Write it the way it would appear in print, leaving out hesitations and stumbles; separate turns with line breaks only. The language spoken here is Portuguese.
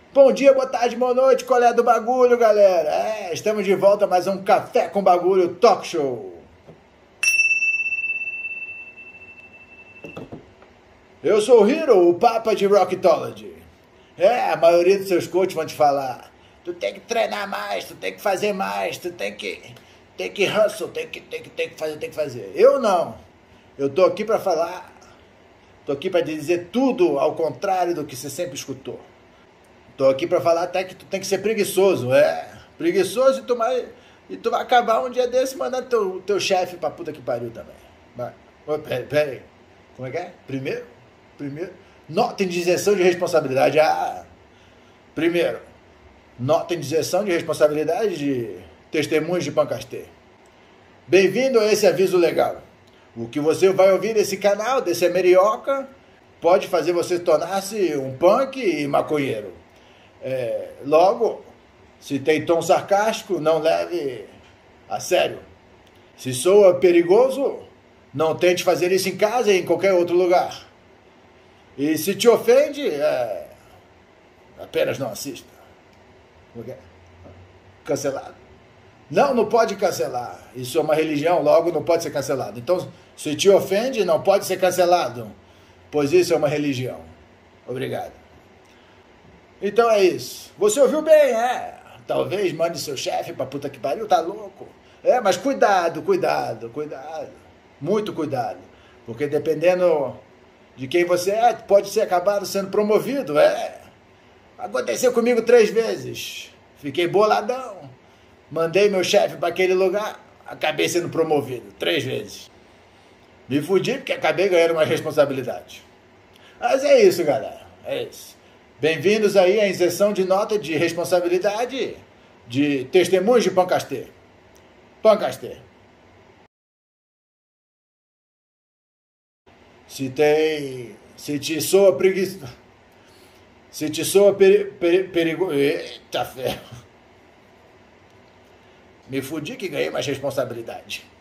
Bom dia, boa tarde, boa noite, qual é do bagulho, galera? Estamos de volta a mais um Café com Bagulho Talk Show. Eu sou o Hiro, o Papa de Rocketology. A maioria dos seus coaches vão te falar: tu tem que treinar mais, tu tem que fazer mais, tu tem que hustle, tem que fazer. Eu não. Eu tô aqui para falar, tô aqui para dizer tudo ao contrário do que você sempre escutou. Tô aqui para falar até que tu tem que ser preguiçoso, preguiçoso e tu vai acabar um dia desse mandando teu chefe pra puta que pariu também. Vai. Pera aí. Como é que é? Primeiro, nota em isenção de responsabilidade. Primeiro, nota em isenção de responsabilidade de testemunhos de Pancastê. Bem-vindo a esse aviso legal. O que você vai ouvir nesse canal, desse Amerioca, pode fazer você tornar-se um punk e maconheiro. Logo, se tem tom sarcástico, não leve a sério. Se soa perigoso, não tente fazer isso em casa e em qualquer outro lugar. E se te ofende, apenas não assista. Cancelado. Não pode cancelar. Isso é uma religião, logo não pode ser cancelado. Então, se te ofende, não pode ser cancelado, pois isso é uma religião. Obrigado. Então é isso. Você ouviu bem, Talvez mande seu chefe pra puta que pariu, tá louco? Mas cuidado. Muito cuidado. Porque dependendo de quem você pode ser acabado sendo promovido, Aconteceu comigo 3 vezes. Fiquei boladão. Mandei meu chefe pra aquele lugar, acabei sendo promovido 3 vezes. Me fudi porque acabei ganhando uma responsabilidade. Mas é isso, galera. É isso. Bem-vindos aí à isenção de nota de responsabilidade de testemunhos de Pancastê. Se te soa preguiça... Se te soa perigo... Eita ferro. Me fudi que ganhei mais responsabilidade.